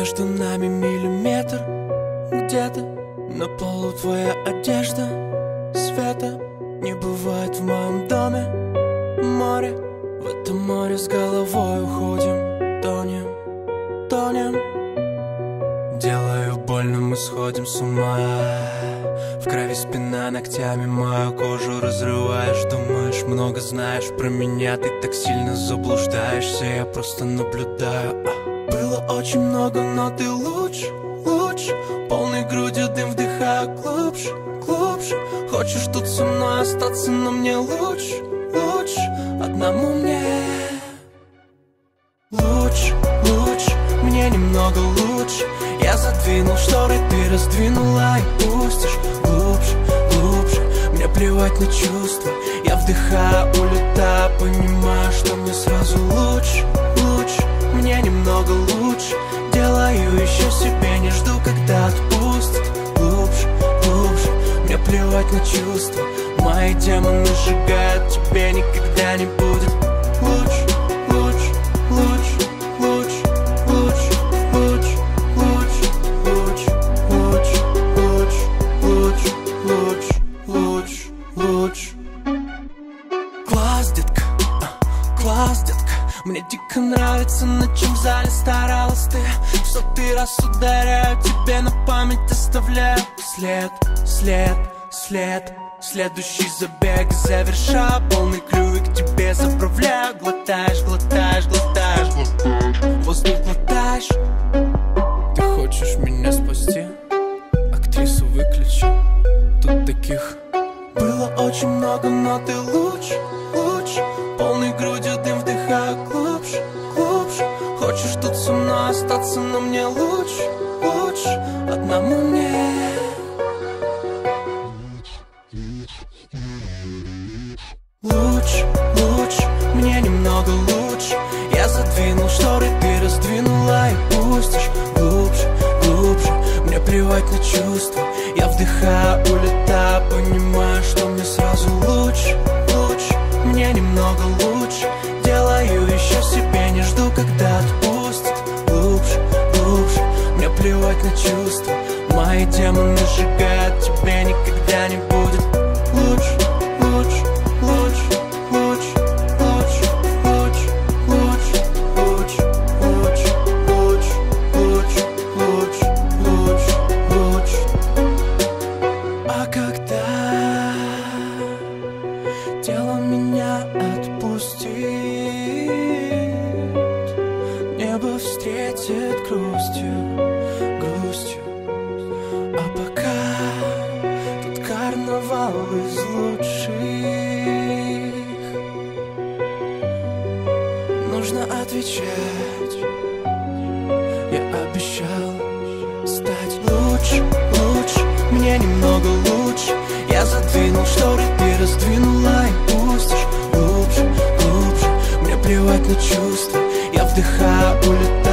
Между нами миллиметр, где-то на полу твоя одежда. Света не бывает в моем доме. Море, в это море с головой уходим. Тонем, тонем. Делаю больно, мы сходим с ума. В крови спина, ногтями мою кожу разрываешь. Думаешь, много знаешь про меня, ты так сильно заблуждаешься. Я просто наблюдаю. Было очень много, но ты лучше, лучше. Полной грудью дым вдыхаю глубже, глубже. Хочешь тут со мной остаться, но мне лучше, лучше одному мне. Лучше, лучше, мне немного лучше. Я задвинул шторы, ты раздвинула и пустишь глубже, глубже. Мне плевать на чувства, я вдыхаю, улетаю. Понимаю, что мне сразу лучше, лучше. Мне немного лучше. Делаю еще себе, не жду, когда отпустит. Глубже, глубже. Мне плевать на чувства. Мои демоны сжигают, тебе никогда не будет лучше, лучше, лучше, лучше, лучше, лучше, лучше, лучше, лучше, лучше, лучше, лучше, лучше. Класс, детка, класс, детка. Мне дико нравится, над чем в зале старалась ты. В 100-й раз ударяю, тебе на память оставляю след, след, след. Следующий забег завершаю, полный клювик тебе заправляю. Глотаешь, глотаешь, глотаешь, глотаешь, воздух глотаешь. Ты хочешь меня спасти? Актрису выключи, тут таких было очень много, но ты лучше, лучше. Полной грудью дым вдыхаю глубже, глубже. Хочешь тут со мной остаться, но мне лучше, лучше одному мне. Лучше, лучше, мне немного лучше. Я задвинул шторы, ты раздвинула и пустишь глубже, глубже. Мне плевать на чувства, я вдыхаю, улетаю. Понимаю, что мне сразу лучше, лучше. Мне немного лучше. Делаю еще себе, не жду, когда отпустит. Глубже, глубже. Мне плевать на чувства. Мои демоны сжигают, тебе никогда не будет лучше, лучше, лучше, лучше, лучше, лучше, лучше, лучше, лучше, лучше, лучше, лучше, лучше, лучше. А когда тело меня отпустит, небо встретит грустью, грустью. А пока тут карнавал из лучших, нужно отвечать. Я обещал стать лучше, лучше. Мне немного лучше. Я задвинул шторы, ты раздвинула и пустишь глубже, глубже. Мне плевать на чувства, я вдыхаю, улетаю.